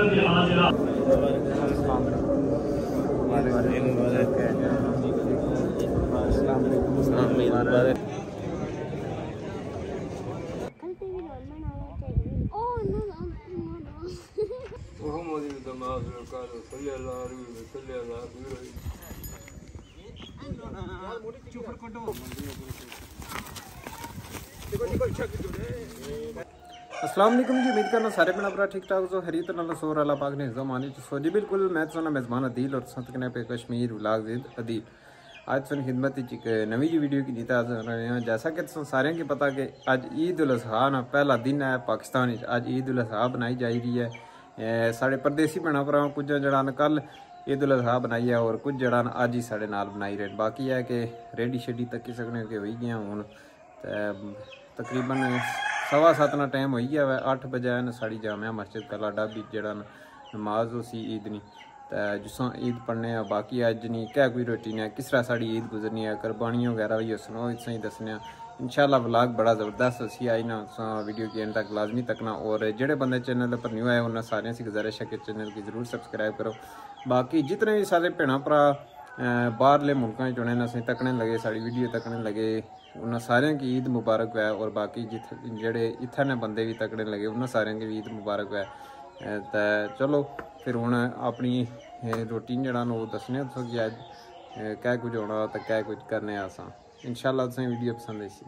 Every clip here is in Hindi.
अस्सलाम वालेकुम जी। उम्मीद करना सारे भैन भरा ठीक ठाक हो हरी तरह सोर अल्लाह पाक ने ज़माने सो जी बिल्कुल मैं सोना मेज़बान अदील और सतकने पे कश्मीर व्लॉग विद अदील आज सुन खिदमत एक नवी जी वीडियो की नीता रहे हैं। जैसा कि सारे की पता कि अज ईद उल अज़हा ना पहला दिन है पाकिस्तान। अज ईद उल अज़हा बनाई जा रही है। साढ़े परदेसी भैन भरा कुछ जड़ा कल ईद उल अज़हा बनाई है और कुछ जड़ा अज ही साढ़े नाल बनाई रहे। बाकी है कि रेडी शेडी तकी सकने कि हो गया हूँ तकरीबन 7:15 ना टाइम हो गया है। 8 बजे न साड़ी जामिया मस्जिद कलाडा भी जड़ा नमाज हो सी ईद नहीं तो जिसों ईद पढ़ने बाकी अज नहीं क्या कोई रूटीन है किस तरह साड़ी ईद गुजरनी है कुर्बानियों वगैरह भी सुनो इससे ही दसने इंशाल्लाह व्लॉग बड़ा ज़बरदस्त सी आई ना वीडियो की एंड तक लाजमी तकना। और जेडे बंदे चैनल पर न्यू आए उन्हें सारे से गुजारिश है कि चैनल की ज़रूर सब्सक्राइब करो। बाकी जितने भी सारे भैन भरा बाहरले मुल्कों चुने न अं तकने लगे साड़ी वीडियो तकने लगे उन्होंने सारे की ईद मुबारक है। और बाकी जेडे इत्थे ने बंदे भी तकने लगे उन्होंने सारे की भी ईद मुबारक है। तो चलो फिर हूँ अपनी रूटीन जड़ा वो दसने कि अज क्या कुछ होना तो क्या कुछ करने अस इंशाल्लाह तुसें वीडियो पसंद आई सी।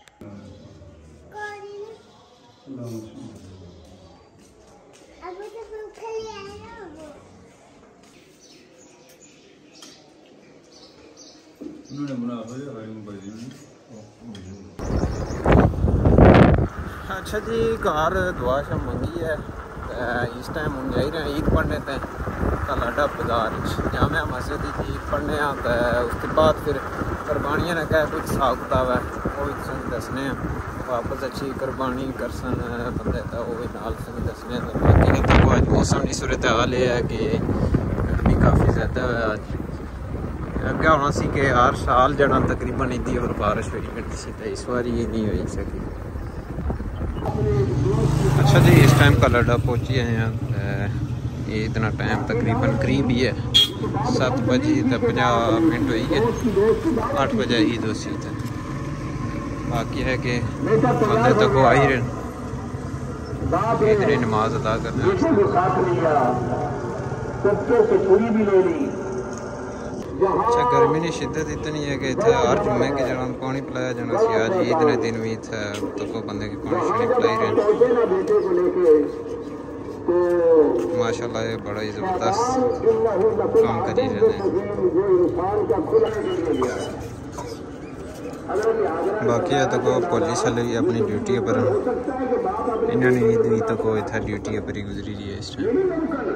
अच्छा जी घर दुआ शा मंगी है इस टाइम हम जा रहे हैं ईद पढ़ने ते कलाडा बाजार जामिया मस्जिद की ईद पढ़ने तो उसके बाद फिर कुर्बानियां ने क्या कुछ हिसाब किताब है वो भी तुसें दसने वापस अच्छी कुर्बानी करसन बंदे तो वो भी नाल तुसें दसने। बाकी तो अज मौसम की सूरत हाल है कि गर्मी काफ़ी ज़्यादा है। अज अगे होना सी कि हर साल जड़ा तकरीबन इदी और बारिश हुई करती सी तो इस बार ये नहीं हो सकी। अच्छा जी इस टाइम कलाडा पहुँची हैं इतना टाइम तकरीबन करीब ही है 7 बजे तो 50 मिनट हुई है 8 बजे ईद उसी थे। बाकी है कि बंदे तो को आ ही रहे इतनी नमाज अदा करने अच्छा गर्मी की शिद्दत इतनी है कि इतने हर जुम्मे के जरा पानी पिलाया जाना सी आज ईद ने दिन भी इतने तो बंदे की पानी शानी पिलाई रहे माशाल्लाह ये बड़ा ही ज़बरदस्त काम करी रहे हैं। बाकी है तो को पुलिस वाले भी अपनी ड्यूटी पर इन्होंने ईद भी तो को इतना ड्यूटी पर ही गुजरी रही है इस टाइम।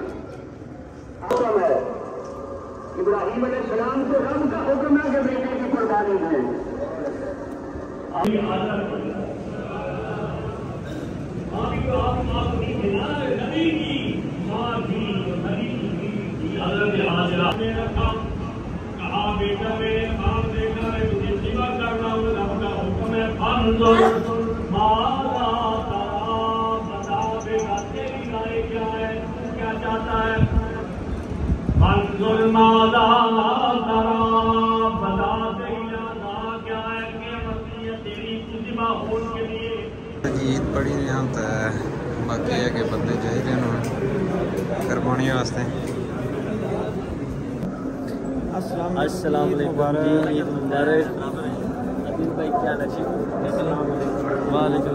इब्राहिम अलैहिस्सलाम को रब का हुक्म है कि बेटे की कुर्बानी है। कहा बेटा मेरे काम देखा है तुझे सेवा करना रब का हुक्म है बता बेटा तेरी राय क्या है क्या चाहता है ईद पढ़ी रहे तो बाकी है कि बंदे चाहिए कुर्बानी वास्ते। अस्सलाम वालेकुम ईद मुबारक अदील भाई क्या नसीब वालेकुम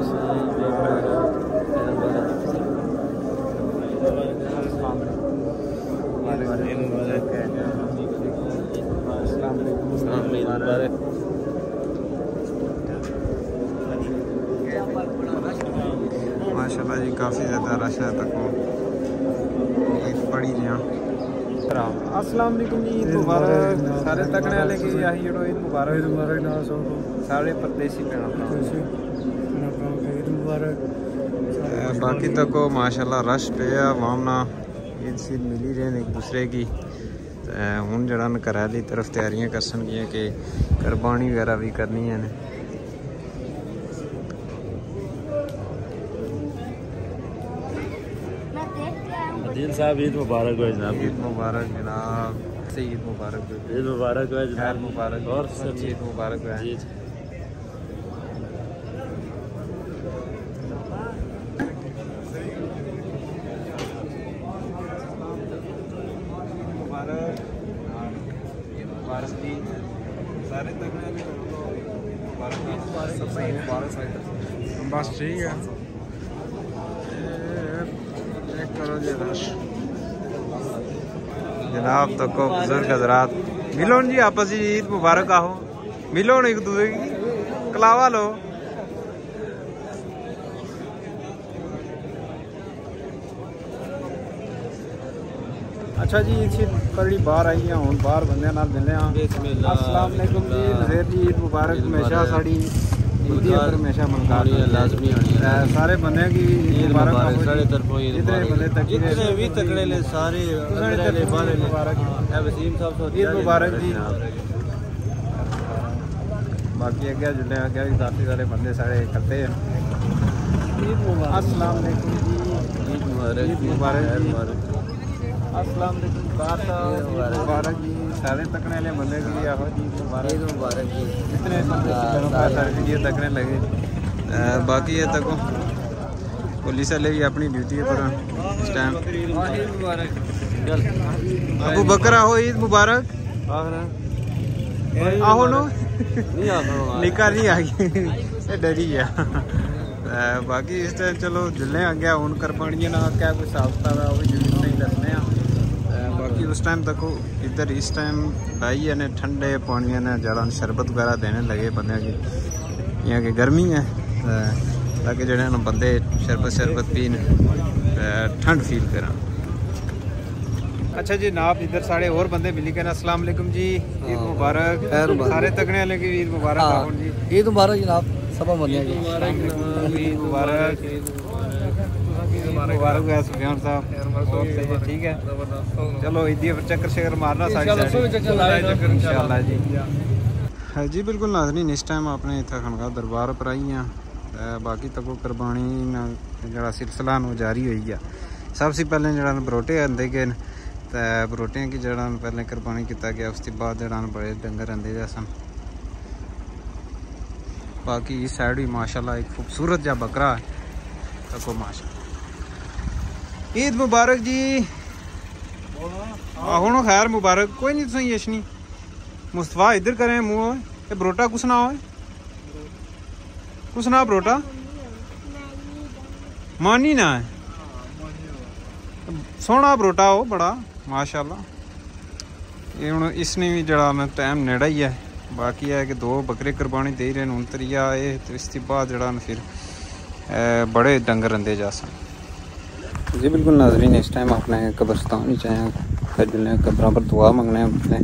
माशाल्लाह जी काफ़ी ज़्यादा रश है तक ईद पढ़ी रहे। अस्सलाम वालेकुम जी ईद मुबारक सारे तकने वाले की यही जड़ो ईद मुबारक सारे परदेसी मुबारक। बाकी तक को माशाल्लाह रश पे वामना ईद शीद मिली रहे एक दूसरे की हूँ जड़ा घरै दी तरफ तैयारियां कर सकियां कि कुर्बानी वगैरह भी करनी है। दिल साहब ईद मुबारक हो जनाब। ईद मुबारक जनाब, से ईद मुबारक हो, ईद मुबारक हो जनाब, मुबारक और सच्ची ईद मुबारक हो। जी बस ठीक है। करो जनाब तो को बुजुर्ग हजरात मिलो जी, आपस ईद मुबारक आहो, मिलो एक दूसरे की कलावा लो। अच्छा जी ईद बड़ी बाहर आई हैं, हूँ बाहर बंदे नाल मिले हैं। अस्सलाम वालेकुम जी, नज़ीर जी ईद मुबारक। हमेशा साड़ी ईद पर हमेशा मनकानी लाजमी सारे बंदे की ईद मुबारक सारे तरफों। जितने बंदे जितने भी तकड़े ले सारे मुबारक वसीम साहब ईद मुबारक जी। बाकी अगे जुड़े अगे भी काफ़ी सारे बंदे सारे इकट्ठे हैं। ईद मुबारक। अस्सलाम वालेकुम जी, ईद मुबारक। ईद मुबारक जी, अस्सलाम वालेकुम मुबारक जी। सारे तकने वाले बंदे की आहो जी मुबारक मुबारक जी। जितने सारे वीडियो तकने लगे। बाकी ये तक पुलिस वाले भी अपनी ड्यूटी पर इस टाइम। अबू बकर आहो ईद मुबारक। आहो नो निका नहीं आ गई डरी गया। बाकी इस टाइम चलो जुल्ले आ गया हूँ करपानिया ना क्या कोई हिसाब किताब है वो भी जरूर नहीं दसने। बाकी उस टाइम तक इधर इस टाइम भाई ने ठंडे पानी ने ज़्यादा शरबत वगैरह देने लगे बंदे की, यहाँ की गर्मी है ताकि जो बंदे शरबत पीन ठंड फील करा। अच्छा जी नाप इधर साढ़े और बंदे मिली गए। अस्सलाम वालेकुम जी, ईद मुबारक। सारे तकने वाले की ईद मुबारक। जी ईद मुबारक जनाब, सब बंदे ईद मुबारक। मुबारक है सुफियान साहब, ठीक है। चलो ईदी पर चक्कर शक्कर मारना इंशाल्लाह जी। हाँ जी बिल्कुल नाज़रीन, इस टाइम आपने इतना खनगा दरबार पर आई हैं। बाकी तक कुर्बानी जरा सिलसिला जारी हुई है। सबसे पहले जरा बरोटे आंदे गए, तो बरोटियां की जरा पहले कुर्बानी किया गया, उसके बाद जरा बड़े डंगर आंदे गए सन। बाकी इस साइड भी माशाल्लाह एक खूबसूरत जा बकरा है तको माशा। ईद मुबारक जी। आहो खैर मुबारक। कोई नहीं तुम यशनी मुस्तफा इधर करें मुँह। ये बरोटा कुछ ना हो, कुछ ना बरोटा मानी ना है। सोहना बरोटा हो बड़ा माशाल्लाह। ये हूँ इसने भी जरा टाइम नेड़ा ही है। बाकी है कि 2 बकरे कुर्बानी दे रहे हैं, त्रिया है तो इसके बाद जरा फिर बड़े डंगर रंदे जा सन जी। बिल्कुल नाज़रीन, इस टाइम अपने कब्रस्तान ही चाहे कब्रों पर दुआ मंगने अपने।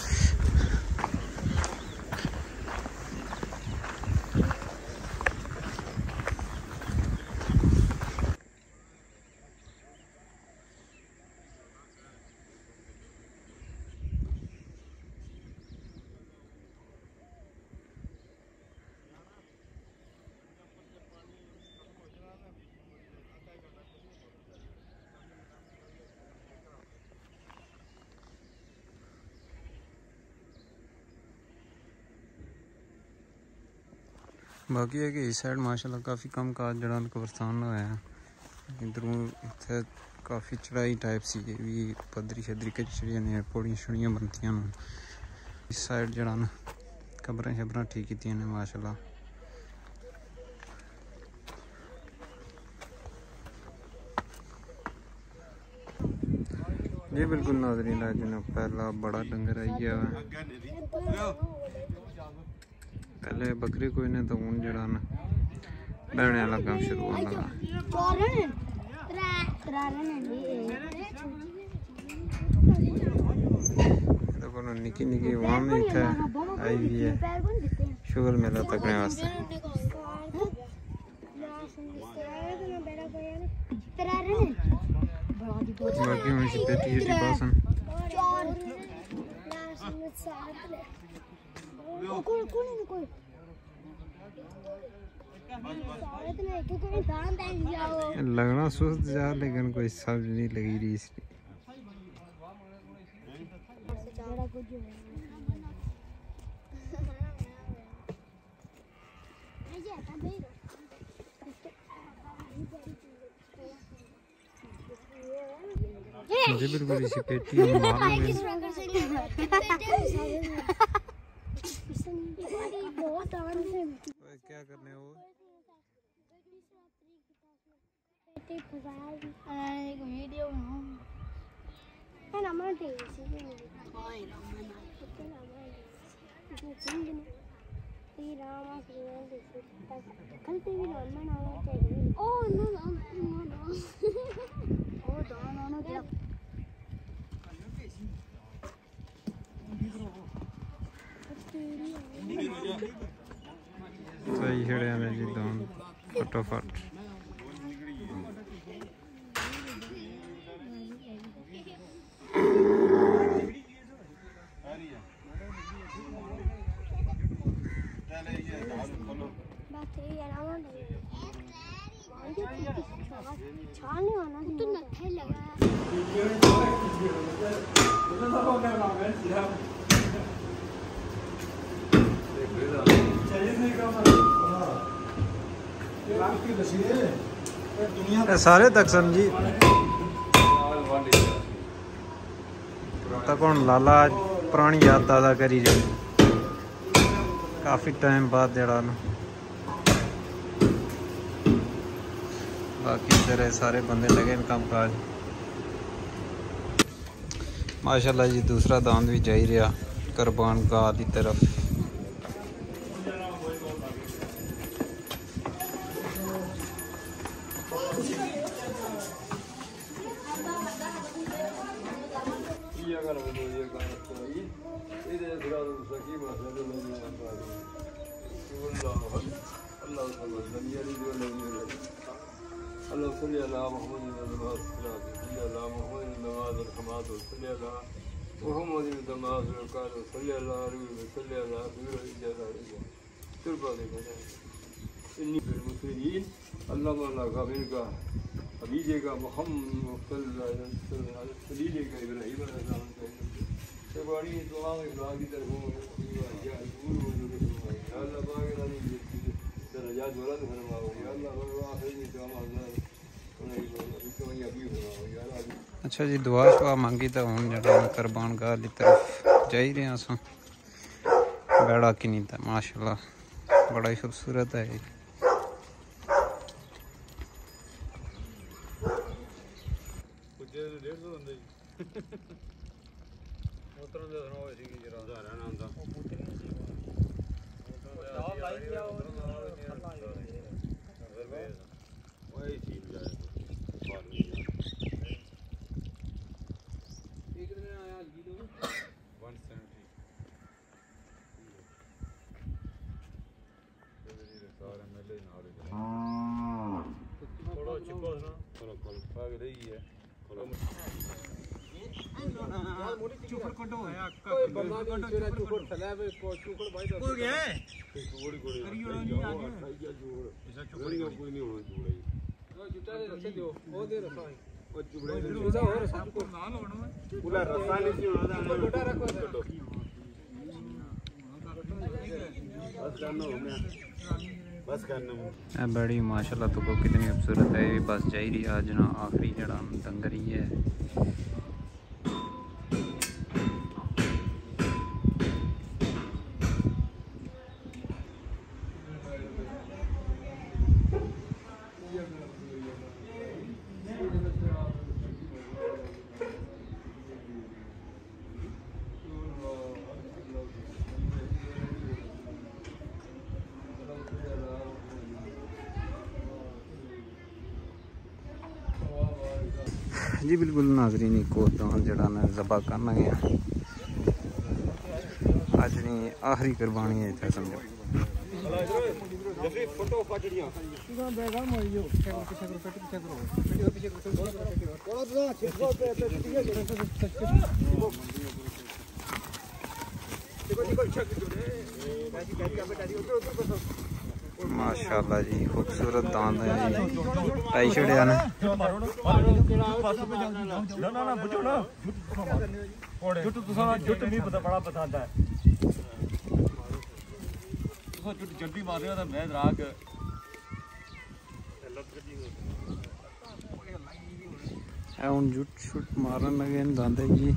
बाकी है कि इस साइड माशाल्लाह काफ़ी कम काज जरा कब्रस्तान होया। इधरों इतने काफ़ी चढ़ाई टाइप सी भी पदरी शदरी कचड़ियाँ ने पौड़ियाँ छड़ियाँ बनती हैं। इस साइड जरा कब्रें शबरें ठीक की ने माशाल्लाह। ये बिल्कुल नाज़रीन आज पहला बड़ा डंगर आई गया है। पहले बकरी कोई ने तो हूँ जरा बहने वाला काम शुरू होने लगा। देखो निकी निकी वाम भी इतना आई हुई है शुगर मेला तकने वास्ते। बाकी हूँ इसी पेटी है पासन लगना सुस्त जा लेकिन कोई समझ नहीं लगी रही इसकी। मुझे बिल्कुल इसी पेटी में मालूम है। क्या करने वो एक वीडियो सही खड़े हैं जी दोनों फटाफट। सारे तक समझी तक हूँ लाला पुरानी याद ताज़ा करी जाए काफ़ी टाइम बाद जड़ा ना। बाकी इधर सारे बंदे लगे इन काम काज। माशाल्लाह जी दूसरा दांद भी जा ही रहा कुर्बान गाह की तरफ। अच्छा जी दुआ शुआ मंगी तो हूँ जरा कुर्बान गाह की तरफ जा ही रहे अस। बेड़ा कि नहीं था माशाल्लाह बड़ा ही खूबसूरत है। बड़ी माशाल्लाह तो को कितनी खूबसूरत है। ये बस जा ही रही आज ना आखिरी जड़ा डंगर ही है। जी बिल्कुल नाजरीन एक और दान जड़ा ना ज़बा करना गया अज नहीं आखिरी कुर्बानी है इतना समझो। माशाल्लाह जी खूबसूरत दांत है जी टाई छड़िया ने जल्दी मारे मैं राग हुन जुट शुट मारन लगे दांदे जी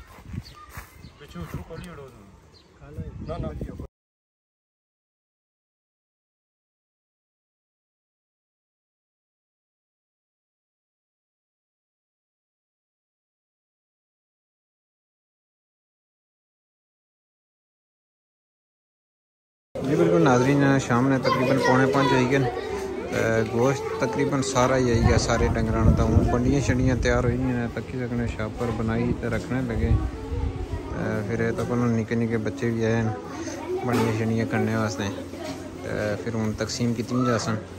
जी बिल्कुल नाज़रीन शाम ने तकरीबन 4:45 आई गए गोश्त तकरीबन सारा ही आई गया सारे डंगरां दा हूँ बंडियां शंडियां तैयार हुई हैं तक्की सकने शापर बनाई तो रखने लगे फिर तक निक्के निक्के बच्चे भी आए हैं बंडियां शंडियां करने वास्ते फिर हूँ तकसीम कीती जा सन